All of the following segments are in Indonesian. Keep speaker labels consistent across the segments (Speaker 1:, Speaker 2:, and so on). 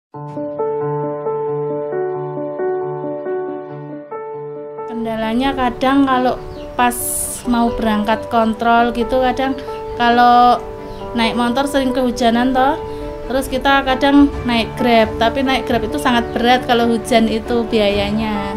Speaker 1: Kendalanya kadang kalau pas mau berangkat kontrol gitu, kadang kalau naik motor sering kehujanan toh, terus kita kadang naik Grab, tapi naik Grab itu sangat berat kalau hujan itu biayanya.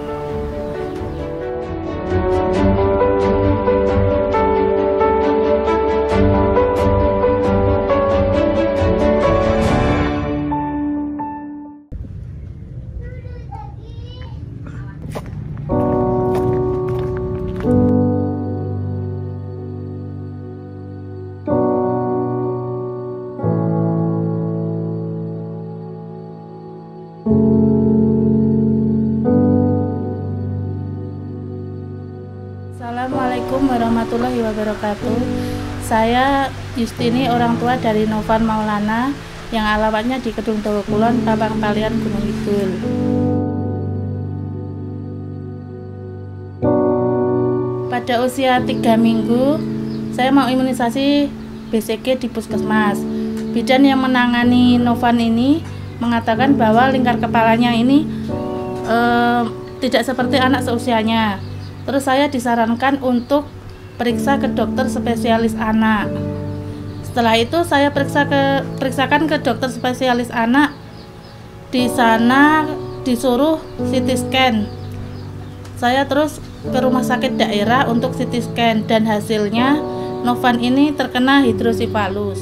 Speaker 1: Assalamualaikum warahmatullahi wabarakatuh. Saya Yustini, orang tua dari Novan Maulana yang alamatnya di Kedung Dawa Kulon, Tapang Palian, Gunung Kidul. Pada usia 3 minggu, saya mau imunisasi BCG di puskesmas. Bidan yang menangani Novan ini mengatakan bahwa lingkar kepalanya ini tidak seperti anak seusianya. Terus saya disarankan untuk periksa ke dokter spesialis anak. Setelah itu saya periksakan ke dokter spesialis anak. Di sana disuruh CT scan. Saya terus ke rumah sakit daerah untuk CT scan dan hasilnya Novan ini terkena hidrosipalus.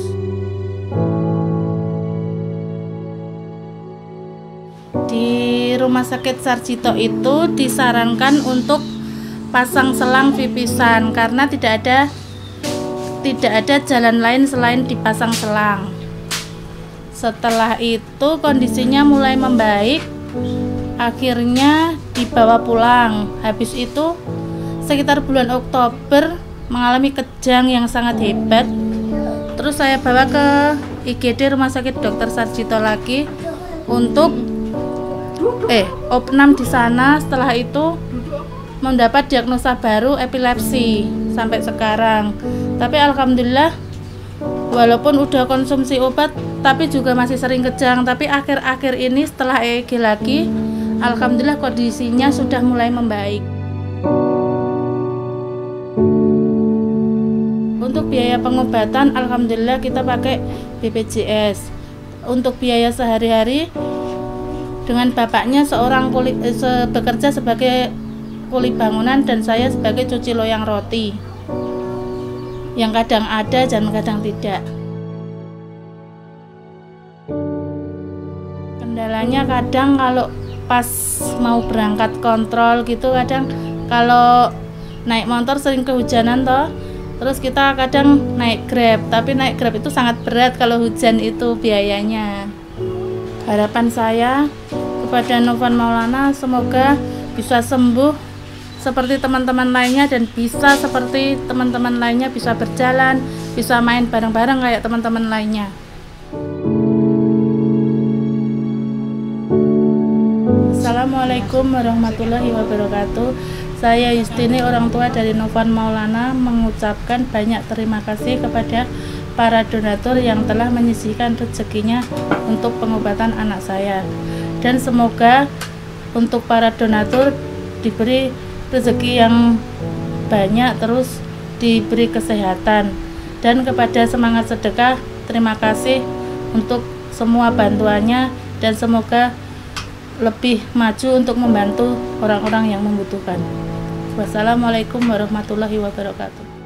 Speaker 1: Di rumah sakit Sarjito itu disarankan untuk pasang selang pipisan karena tidak ada jalan lain selain dipasang selang. Setelah itu kondisinya mulai membaik, akhirnya dibawa pulang. Habis itu sekitar bulan Oktober mengalami kejang yang sangat hebat. Terus saya bawa ke IGD Rumah Sakit Dr. Sarjito lagi untuk opnam di sana. Setelah itu mendapat diagnosa baru epilepsi sampai sekarang. Tapi alhamdulillah walaupun udah konsumsi obat tapi juga masih sering kejang. Tapi akhir-akhir ini setelah EEG lagi, alhamdulillah kondisinya sudah mulai membaik. Untuk biaya pengobatan alhamdulillah kita pakai BPJS. Untuk biaya sehari-hari dengan bapaknya bekerja sebagai kuli bangunan dan saya sebagai cuci loyang roti yang kadang ada dan kadang tidak. Kendalanya kadang kalau pas mau berangkat kontrol gitu, kadang kalau naik motor sering kehujanan toh, terus kita kadang naik Grab, tapi naik Grab itu sangat berat kalau hujan itu biayanya. Harapan saya kepada Novan Maulana semoga bisa sembuh seperti teman-teman lainnya dan bisa seperti teman-teman lainnya, bisa berjalan, bisa main bareng-bareng kayak teman-teman lainnya. Assalamualaikum warahmatullahi wabarakatuh. Saya Yustini, orang tua dari Novan Maulana, mengucapkan banyak terima kasih kepada para donatur yang telah menyisihkan rezekinya untuk pengobatan anak saya. Dan semoga untuk para donatur diberi rezeki yang banyak, terus diberi kesehatan. Dan kepada Semangat Sedekah, terima kasih untuk semua bantuannya dan semoga lebih maju untuk membantu orang-orang yang membutuhkan. Wassalamualaikum warahmatullahi wabarakatuh.